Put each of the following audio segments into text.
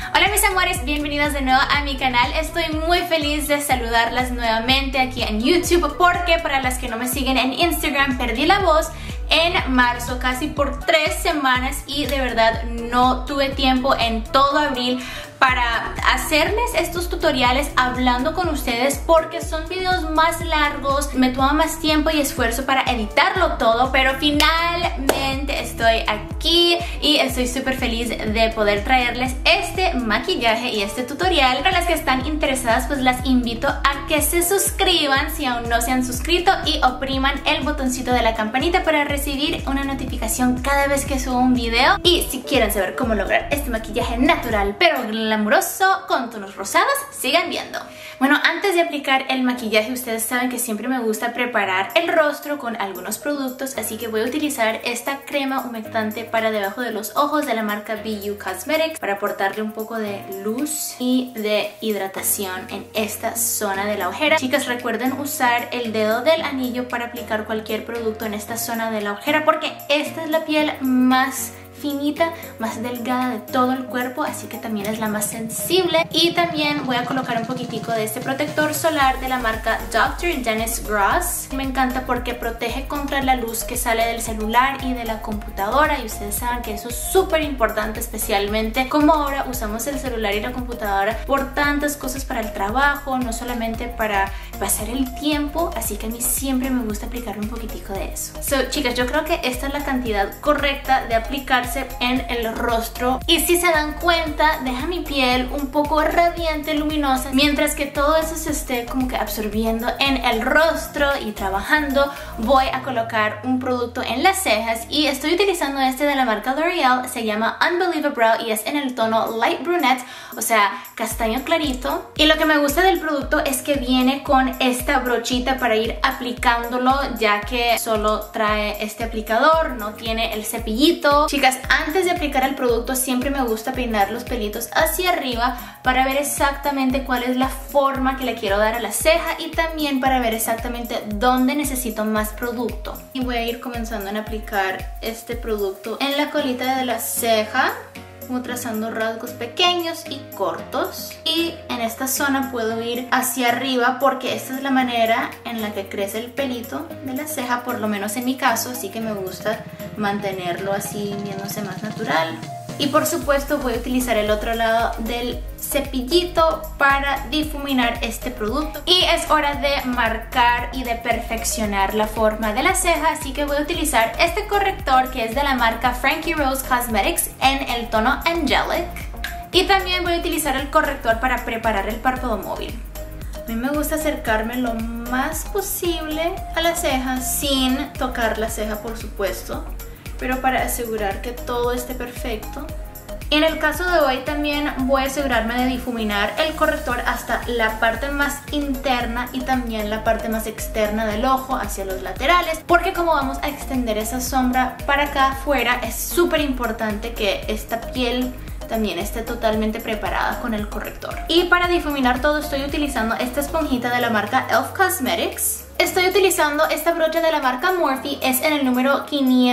Hola mis amores, bienvenidas de nuevo a mi canal. Estoy muy feliz de saludarlas nuevamente aquí en YouTube porque para las que no me siguen en Instagram perdí la voz en marzo casi por 3 semanas y de verdad no tuve tiempo en todo abril para hacerles estos tutoriales hablando con ustedes porque son videos más largos, me toma más tiempo y esfuerzo para editarlo todo, pero finalmente estoy aquí y estoy súper feliz de poder traerles este maquillaje y este tutorial. Para las que están interesadas, pues las invito a que se suscriban si aún no se han suscrito y opriman el botoncito de la campanita para recibir una notificación cada vez que subo un video. Y si quieren saber cómo lograr este maquillaje natural pero glamuroso con tonos rosados, sigan viendo. Bueno, antes de aplicar el maquillaje, ustedes saben que siempre me gusta preparar el rostro con algunos productos, así que voy a utilizar esta crema humectante para debajo de los ojos de la marca BU Cosmetics para aportarle un poco de luz y de hidratación en esta zona de la ojera. Chicas, recuerden usar el dedo del anillo para aplicar cualquier producto en esta zona de la ojera porque esta es la piel más finita, más delgada de todo el cuerpo, así que también es la más sensible. Y también voy a colocar un poquitico de este protector solar de la marca Dr. Dennis Gross. Me encanta porque protege contra la luz que sale del celular y de la computadora, y ustedes saben que eso es súper importante, especialmente como ahora usamos el celular y la computadora por tantas cosas para el trabajo, no solamente para pasar el tiempo, así que a mí siempre me gusta aplicar un poquitico de eso. Chicas, yo creo que esta es la cantidad correcta de aplicarse en el rostro, y si se dan cuenta deja mi piel un poco radiante, luminosa, mientras que todo eso se esté como que absorbiendo en el rostro y trabajando. Voy a colocar un producto en las cejas y estoy utilizando este de la marca L'Oreal, se llama Unbelievable Brow y es en el tono Light Brunette, o sea castaño clarito, y lo que me gusta del producto es que viene con esta brochita para ir aplicándolo, ya que solo trae este aplicador, no tiene el cepillito. Chicas, antes de aplicar el producto siempre me gusta peinar los pelitos hacia arriba para ver exactamente cuál es la forma que le quiero dar a la ceja y también para ver exactamente dónde necesito más producto. Y voy a ir comenzando a aplicar este producto en la colita de la ceja, como trazando rasgos pequeños y cortos, y en esta zona puedo ir hacia arriba porque esta es la manera en la que crece el pelito de la ceja, por lo menos en mi caso, así que me gusta mantenerlo así viéndose más natural. Y por supuesto voy a utilizar el otro lado del cepillito para difuminar este producto. Y es hora de marcar y de perfeccionar la forma de la ceja, así que voy a utilizar este corrector que es de la marca Frankie Rose Cosmetics en el tono Angelic. Y también voy a utilizar el corrector para preparar el párpado móvil. A mí me gusta acercarme lo más posible a la ceja sin tocar la ceja, por supuesto, pero para asegurar que todo esté perfecto. En el caso de hoy también voy a asegurarme de difuminar el corrector hasta la parte más interna y también la parte más externa del ojo hacia los laterales, porque como vamos a extender esa sombra para acá afuera, es súper importante que esta piel también esté totalmente preparada con el corrector. Y para difuminar todo estoy utilizando esta esponjita de la marca e.l.f. Cosmetics. Estoy utilizando esta brocha de la marca Morphe, es en el número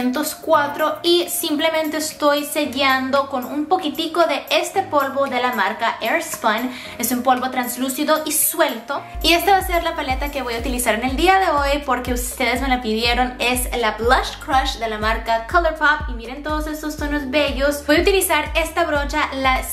504 y simplemente estoy sellando con un poquitico de este polvo de la marca Airspun. Es un polvo translúcido y suelto, y esta va a ser la paleta que voy a utilizar en el día de hoy porque ustedes me la pidieron. Es la Blush Crush de la marca Colourpop y miren todos estos tonos bellos. Voy a utilizar esta brocha, la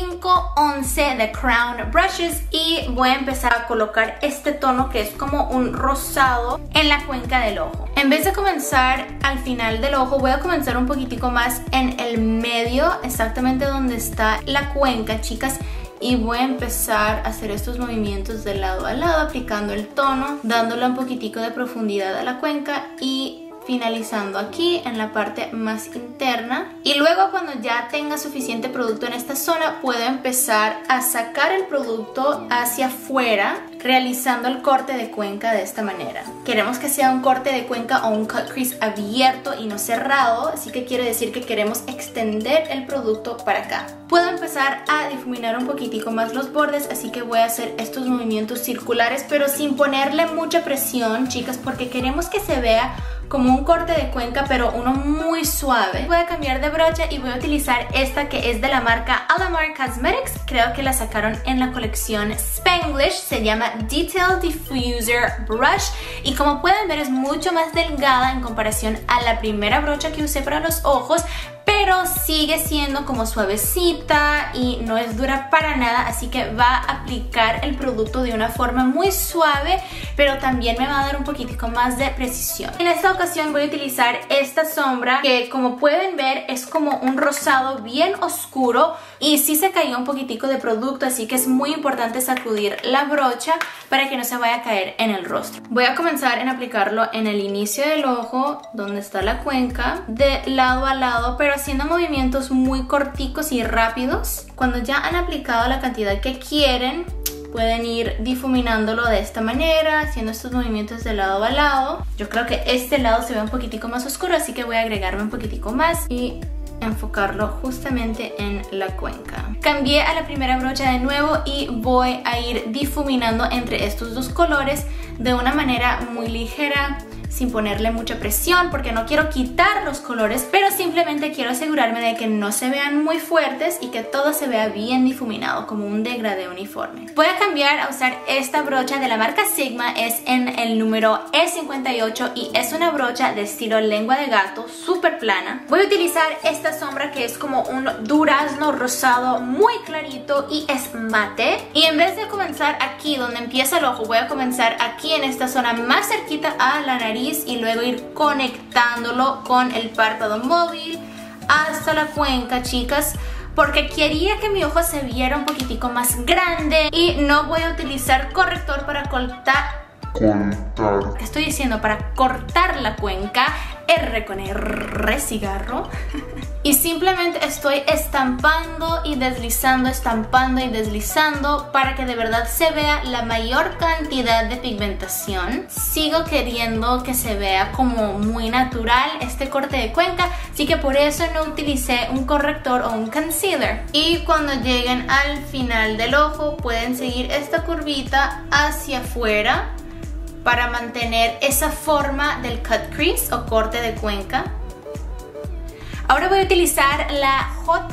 511 de Crown Brushes, y voy a empezar a colocar este tono que es como un rosado en la cuenca del ojo. En vez de comenzar al final del ojo, voy a comenzar un poquitico más en el medio, exactamente donde está la cuenca, chicas, y voy a empezar a hacer estos movimientos de lado a lado, aplicando el tono, dándole un poquitico de profundidad a la cuenca y finalizando aquí en la parte más interna. Y luego, cuando ya tenga suficiente producto en esta zona, puedo empezar a sacar el producto hacia afuera, realizando el corte de cuenca de esta manera. Queremos que sea un corte de cuenca o un cut crease abierto y no cerrado, así que quiere decir que queremos extender el producto para acá. Puedo empezar a difuminar un poquitico más los bordes, así que voy a hacer estos movimientos circulares, pero sin ponerle mucha presión, chicas, porque queremos que se vea como un corte de cuenca, pero uno muy suave. Voy a cambiar de brocha y voy a utilizar esta que es de la marca Alamar Cosmetics. Creo que la sacaron en la colección Spanglish. Se llama Detail Diffuser Brush y como pueden ver es mucho más delgada en comparación a la primera brocha que usé para los ojos, pero sigue siendo como suavecita y no es dura para nada, así que va a aplicar el producto de una forma muy suave, pero también me va a dar un poquitico más de precisión. En esta ocasión voy a utilizar esta sombra que, como pueden ver, es como un rosado bien oscuro y sí se cayó un poquitico de producto, así que es muy importante sacudir la brocha para que no se vaya a caer en el rostro. Voy a comenzar en aplicarlo en el inicio del ojo, donde está la cuenca, de lado a lado, pero haciendo movimientos muy corticos y rápidos. Cuando ya han aplicado la cantidad que quieren, pueden ir difuminándolo de esta manera, haciendo estos movimientos de lado a lado. Yo creo que este lado se ve un poquitico más oscuro, así que voy a agregarme un poquitico más y enfocarlo justamente en la cuenca. Cambié a la primera brocha de nuevo y voy a ir difuminando entre estos dos colores de una manera muy ligera, sin ponerle mucha presión, porque no quiero quitar los colores, pero simplemente quiero asegurarme de que no se vean muy fuertes y que todo se vea bien difuminado, como un degradé uniforme. Voy a cambiar a usar esta brocha de la marca Sigma, es en el número E58 y es una brocha de estilo lengua de gato, súper plana. Voy a utilizar esta sombra que es como un durazno rosado muy clarito y es mate. Y en vez de comenzar aquí donde empieza el ojo, voy a comenzar aquí en esta zona más cerquita a la nariz y luego ir conectándolo con el párpado móvil hasta la cuenca, chicas, porque quería que mi ojo se viera un poquitico más grande y no voy a utilizar corrector para cortar. ¿Qué estoy diciendo? Para cortar la cuenca. R con R, cigarro. Y simplemente estoy estampando y deslizando, estampando y deslizando para que de verdad se vea la mayor cantidad de pigmentación. Sigo queriendo que se vea como muy natural este corte de cuenca, así que por eso no utilicé un corrector o un concealer. Y cuando lleguen al final del ojo pueden seguir esta curvita hacia afuera para mantener esa forma del cut crease o corte de cuenca. Ahora voy a utilizar la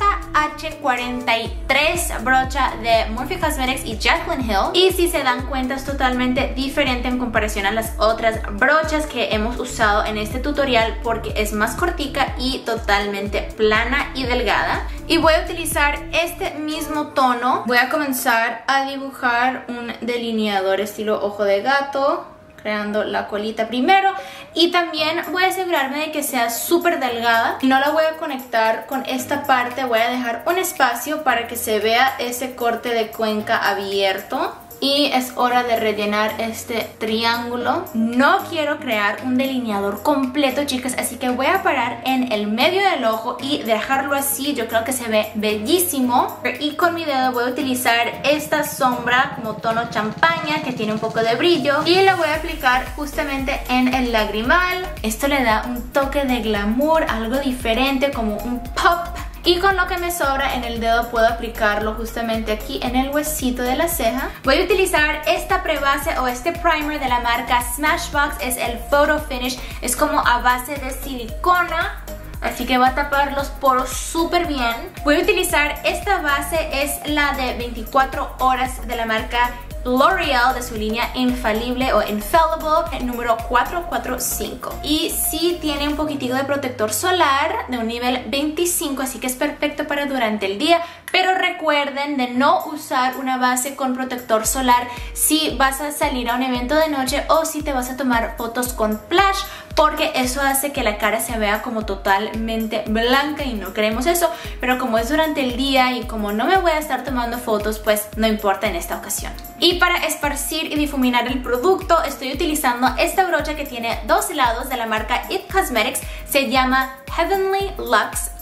JH43 brocha de Morphe Cosmetics y Jaclyn Hill. Y si se dan cuenta es totalmente diferente en comparación a las otras brochas que hemos usado en este tutorial porque es más cortica y totalmente plana y delgada. Y voy a utilizar este mismo tono. Voy a comenzar a dibujar un delineador estilo ojo de gato, creando la colita primero, y también voy a asegurarme de que sea súper delgada. No la voy a conectar con esta parte, voy a dejar un espacio para que se vea ese corte de cuenca abierto. Y es hora de rellenar este triángulo. No quiero crear un delineador completo, chicas, así que voy a parar en el medio del ojo y dejarlo así. Yo creo que se ve bellísimo. Y con mi dedo voy a utilizar esta sombra como tono champaña que tiene un poco de brillo y la voy a aplicar justamente en el lagrimal. Esto le da un toque de glamour, algo diferente, como un pop. Y con lo que me sobra en el dedo puedo aplicarlo justamente aquí en el huesito de la ceja. Voy a utilizar esta prebase o este primer de la marca Smashbox. Es el Photo Finish. Es como a base de silicona, así que va a tapar los poros súper bien. Voy a utilizar esta base, es la de 24 horas de la marca L'Oreal, de su línea Infalible o Infallible, el número 445. Y sí tiene un poquitico de protector solar de un nivel 25, así que es perfecto para durante el día. Pero recuerden de no usar una base con protector solar si vas a salir a un evento de noche o si te vas a tomar fotos con flash, porque eso hace que la cara se vea como totalmente blanca y no queremos eso. Pero como es durante el día y como no me voy a estar tomando fotos, pues no importa en esta ocasión. Y para esparcir y difuminar el producto estoy utilizando esta brocha que tiene dos lados de la marca It Cosmetics. Se llama Heavenly Luxe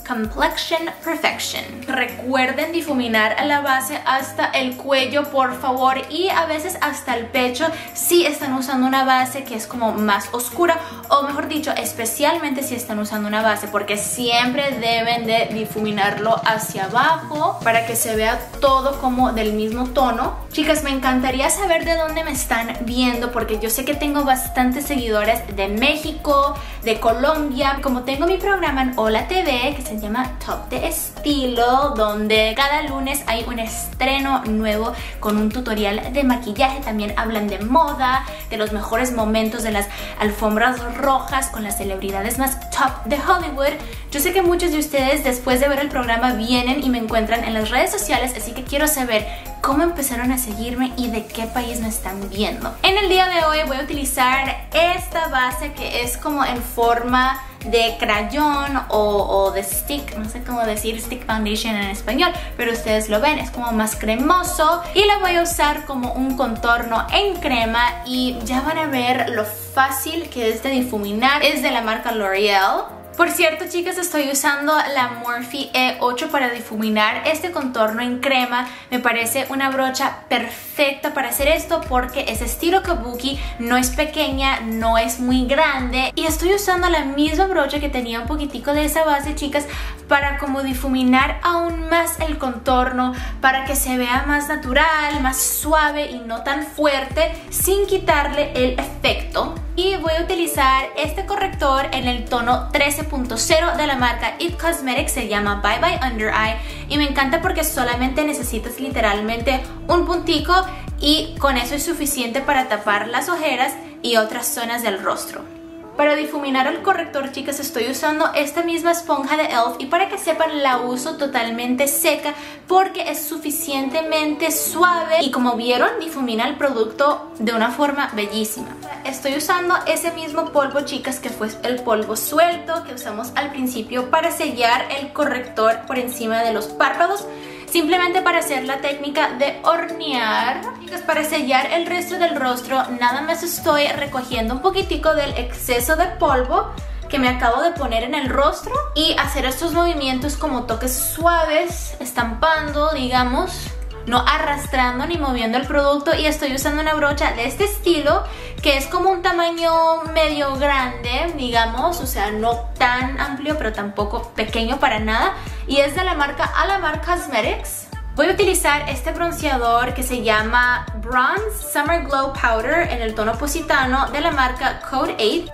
Complexion Perfection. Recuerden difuminar a la base hasta el cuello, por favor, y a veces hasta el pecho si están usando una base que es como más oscura, o mejor dicho, especialmente si están usando una base, porque siempre deben de difuminarlo hacia abajo para que se vea todo como del mismo tono. Chicas, me encantaría saber de dónde me están viendo, porque yo sé que tengo bastantes seguidores de México, de Colombia. Como tengo mi programa en Hola TV que se llama Top de Estilo, donde cada lunes hay un estreno nuevo con un tutorial de maquillaje. También hablan de moda, de los mejores momentos de las alfombras rojas con las celebridades más top de Hollywood. Yo sé que muchos de ustedes después de ver el programa vienen y me encuentran en las redes sociales, así que quiero saber cómo empezaron a seguirme y de qué país me están viendo. En el día de hoy voy a utilizar esta base que es como en forma de crayón o de stick, no sé cómo decir stick foundation en español, pero ustedes lo ven, es como más cremoso, y la voy a usar como un contorno en crema y ya van a ver lo fácil que es de difuminar. Es de la marca L'Oreal. Por cierto, chicas, estoy usando la Morphe E8 para difuminar este contorno en crema. Me parece una brocha perfecta para hacer esto porque es estilo kabuki, no es pequeña, no es muy grande. Y estoy usando la misma brocha que tenía un poquitico de esa base, chicas, para como difuminar aún más el contorno, para que se vea más natural, más suave y no tan fuerte, sin quitarle el efecto. Y voy a utilizar este corrector en el tono 13.0 de la marca It Cosmetics, se llama Bye Bye Under Eye, y me encanta porque solamente necesitas literalmente un puntico y con eso es suficiente para tapar las ojeras y otras zonas del rostro. Para difuminar el corrector, chicas, estoy usando esta misma esponja de e.l.f. y para que sepan la uso totalmente seca porque es suficientemente suave y como vieron difumina el producto de una forma bellísima. Estoy usando ese mismo polvo, chicas, que fue el polvo suelto que usamos al principio para sellar el corrector por encima de los párpados, simplemente para hacer la técnica de hornear. Chicas, para sellar el resto del rostro nada más estoy recogiendo un poquitico del exceso de polvo que me acabo de poner en el rostro y hacer estos movimientos como toques suaves, estampando, digamos, no arrastrando ni moviendo el producto. Y estoy usando una brocha de este estilo que es como un tamaño medio grande, digamos, o sea, no tan amplio pero tampoco pequeño para nada, y es de la marca Alamar Cosmetics. Voy a utilizar este bronceador que se llama Bronze Summer Glow Powder en el tono Positano de la marca Code 8.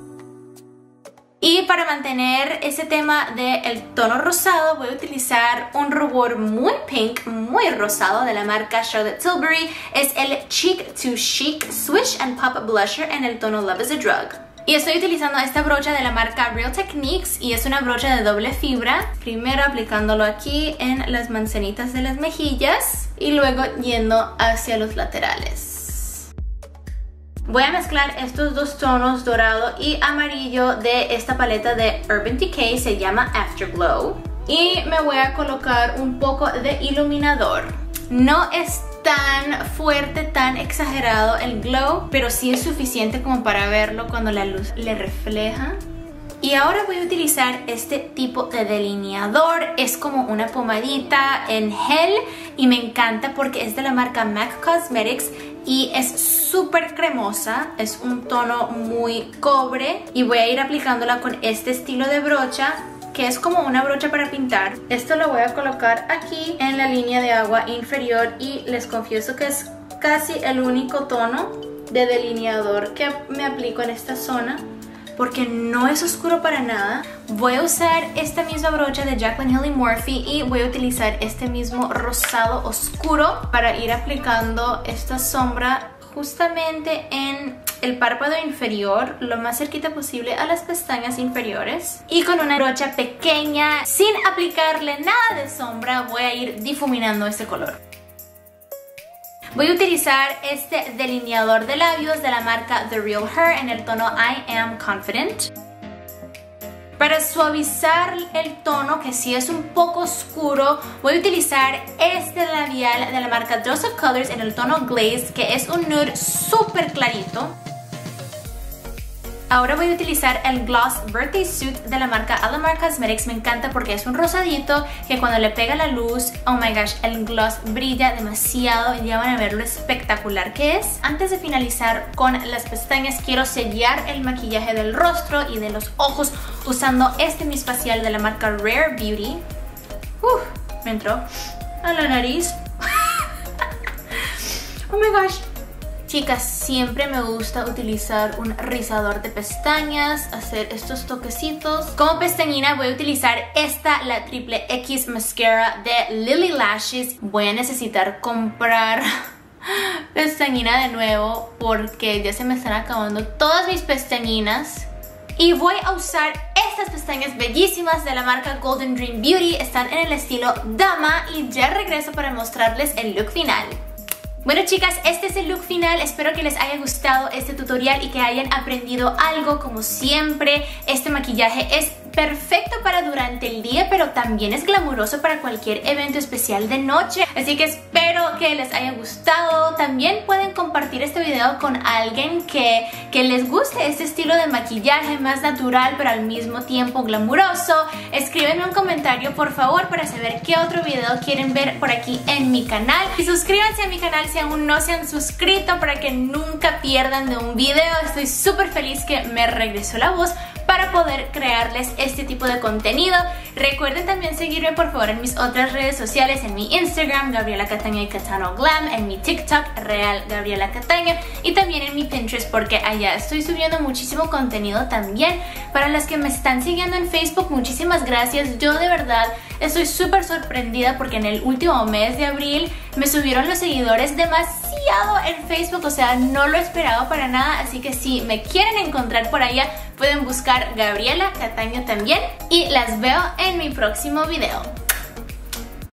Y para mantener ese tema del tono rosado voy a utilizar un rubor muy pink, muy rosado de la marca Charlotte Tilbury. Es el Cheek to Chic Swish and Pop Blusher en el tono Love is a Drug. Y estoy utilizando esta brocha de la marca Real Techniques y es una brocha de doble fibra. Primero aplicándolo aquí en las manzanitas de las mejillas y luego yendo hacia los laterales. Voy a mezclar estos dos tonos, dorado y amarillo, de esta paleta de Urban Decay, se llama Afterglow. Y me voy a colocar un poco de iluminador. No es tan fuerte, tan exagerado el glow, pero sí es suficiente como para verlo cuando la luz le refleja. Y ahora voy a utilizar este tipo de delineador. Es como una pomadita en gel y me encanta porque es de la marca MAC Cosmetics y es súper cremosa, es un tono muy cobre y voy a ir aplicándola con este estilo de brocha que es como una brocha para pintar. Esto lo voy a colocar aquí en la línea de agua inferior y les confieso que es casi el único tono de delineador que me aplico en esta zona porque no es oscuro para nada. Voy a usar esta misma brocha de Jaclyn Hill y Morphe y voy a utilizar este mismo rosado oscuro para ir aplicando esta sombra justamente en el párpado inferior, lo más cerquita posible a las pestañas inferiores. Y con una brocha pequeña, sin aplicarle nada de sombra, voy a ir difuminando este color. Voy a utilizar este delineador de labios de la marca The Real Her en el tono I Am Confident. Para suavizar el tono, que sí es un poco oscuro, voy a utilizar este labial de la marca Dose of Colors en el tono Glaze, que es un nude súper clarito. Ahora voy a utilizar el Gloss Birthday Suit de la marca Alamar Cosmetics. Me encanta porque es un rosadito que cuando le pega la luz, oh my gosh, el gloss brilla demasiado y ya van a ver lo espectacular que es. Antes de finalizar con las pestañas, quiero sellar el maquillaje del rostro y de los ojos usando este mist facial de la marca Rare Beauty. Me entró a la nariz. Oh my gosh. Chicas, siempre me gusta utilizar un rizador de pestañas, hacer estos toquecitos. Como pestañina voy a utilizar esta, la Triple X Mascara de Lily Lashes. Voy a necesitar comprar pestañina de nuevo porque ya se me están acabando todas mis pestañinas. Y voy a usar estas pestañas bellísimas de la marca Golden Dream Beauty. Están en el estilo Dama y ya regreso para mostrarles el look final. Bueno chicas, este es el look final. Espero que les haya gustado este tutorial y que hayan aprendido algo. Como siempre, este maquillaje es perfecto para durante el día, pero también es glamuroso para cualquier evento especial de noche. Así que espero que les haya gustado. También pueden compartir este video con alguien que les guste este estilo de maquillaje más natural, pero al mismo tiempo glamuroso. Escríbenme un comentario por favor para saber qué otro video quieren ver por aquí en mi canal. Y suscríbanse a mi canal si aún no se han suscrito para que nunca pierdan de un video. Estoy súper feliz que me regresó la voz para poder crearles este tipo de contenido. Recuerden también seguirme por favor en mis otras redes sociales, en mi Instagram, Gabriela Cataño y Catano Glam, en mi TikTok, Real Gabriela Cataño, y también en mi Pinterest porque allá estoy subiendo muchísimo contenido también. Para las que me están siguiendo en Facebook, muchísimas gracias. Yo de verdad estoy súper sorprendida porque en el último mes de abril me subieron los seguidores demasiado en Facebook, o sea, no lo esperaba para nada. Así que si me quieren encontrar por allá, pueden buscar Gabriela Cataño también y las veo en mi próximo video.